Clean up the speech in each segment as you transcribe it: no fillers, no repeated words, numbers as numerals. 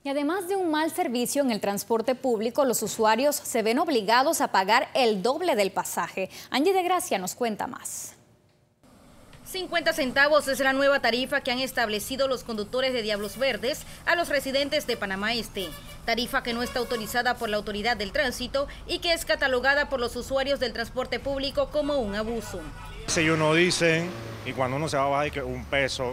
Y además de un mal servicio en el transporte público, los usuarios se ven obligados a pagar el doble del pasaje. Angie de Gracia nos cuenta más. 50 centavos es la nueva tarifa que han establecido los conductores de Diablos Verdes a los residentes de Panamá Este. Tarifa que no está autorizada por la Autoridad del Tránsito y que es catalogada por los usuarios del transporte público como un abuso. Si uno dice, y cuando uno se va a bajar que un peso,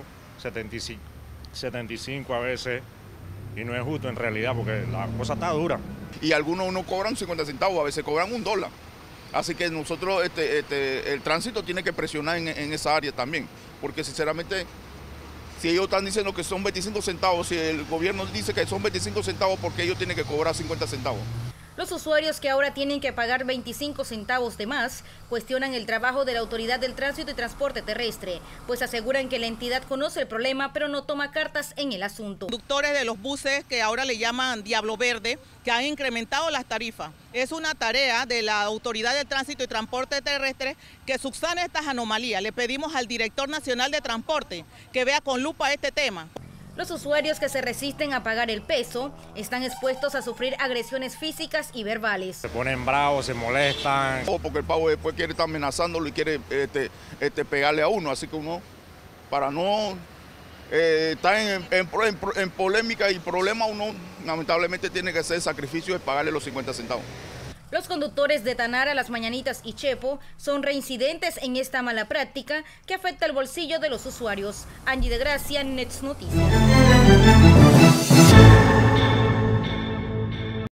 75 a veces, y no es justo en realidad porque la cosa está dura. Y algunos no cobran 50 centavos, a veces cobran $1. Así que nosotros, el tránsito tiene que presionar en esa área también, porque sinceramente, si ellos están diciendo que son 25 centavos, si el gobierno dice que son 25 centavos, ¿por qué ellos tienen que cobrar 50 centavos? Los usuarios que ahora tienen que pagar 25 centavos de más cuestionan el trabajo de la Autoridad del Tránsito y Transporte Terrestre, pues aseguran que la entidad conoce el problema pero no toma cartas en el asunto. Conductores de los buses que ahora le llaman Diablo Verde, que han incrementado las tarifas. Es una tarea de la Autoridad del Tránsito y Transporte Terrestre que subsane estas anomalías. Le pedimos al Director Nacional de Transporte que vea con lupa este tema. Los usuarios que se resisten a pagar el peso están expuestos a sufrir agresiones físicas y verbales. Se ponen bravos, se molestan. Porque el pavo después quiere estar amenazándolo y quiere pegarle a uno, así que uno, para no estar en polémica y problema, uno lamentablemente tiene que hacer el sacrificio de pagarle los 50 centavos. Los conductores de Tanara, Las Mañanitas y Chepo son reincidentes en esta mala práctica que afecta el bolsillo de los usuarios. Angie de Gracia, Nets Noticias.